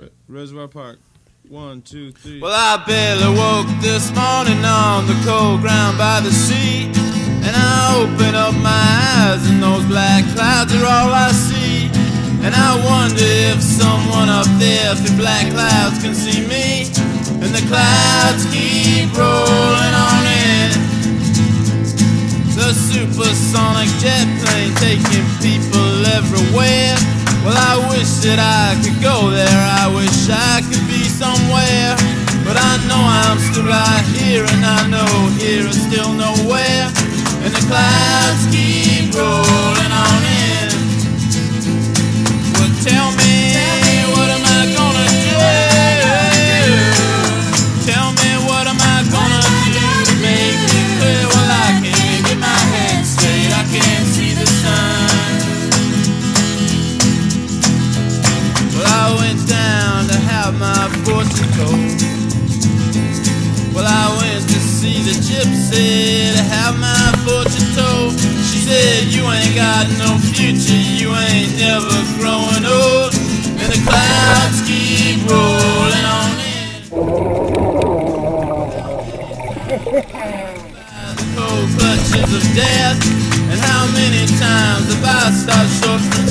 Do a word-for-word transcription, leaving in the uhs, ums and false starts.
Reservoir Park. One, two, three. Well, I barely woke this morning on the cold ground by the sea, and I open up my eyes and those black clouds are all I see. And I wonder if someone up there through black clouds can see me. And the clouds keep rolling on in, the supersonic jet plane taking people everywhere. Well, I wish that I could go there, I wish I could be somewhere. But I know I'm still right here, and I know here is still nowhere. And the clouds keep rolling on in. Well, tell me, what am I gonna do? Tell me, what am I gonna do to make it clear? Well, I can't get my head straight, I can't see the sun. I went down to have my fortune told. Well, I went to see the gypsy to have my fortune told. She said, you ain't got no future, you ain't never growing old. And the clouds keep rolling on in. The cold clutches of death. And how many times have I stopped short from